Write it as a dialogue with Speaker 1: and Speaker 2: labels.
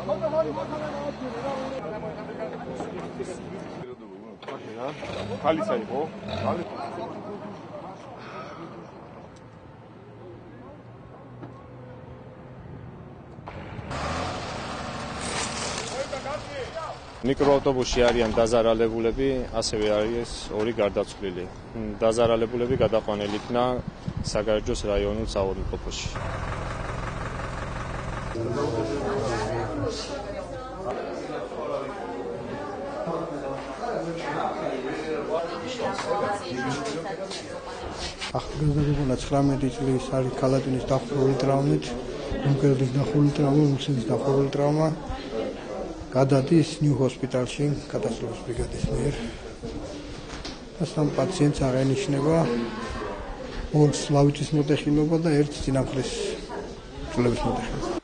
Speaker 1: ხალისა იყო? მიკროავტობუსში არიან დაზარალებულები, ასევე არის ორი გარდაცვლილი. დაზარალებულები გადაყვანილი იქნა საგარეჯოს რაიონულ საავადმყოფოში.
Speaker 2: ახალგაზრდა 19 წლის არის ქალატინის დახურული ტრავმით, უმკერდის დახურული ტრავმა, მუცლის დახურული ტრავმა. გადადის ნიუ ჰოსპიტალში კატასტროფის ბრიგადის მიერ. ასამ პაციენტს აღენიშნება ორს ლავიჭის მოტეხილობა და ერთს წინამხლის ცვლილების მოტეხილობა.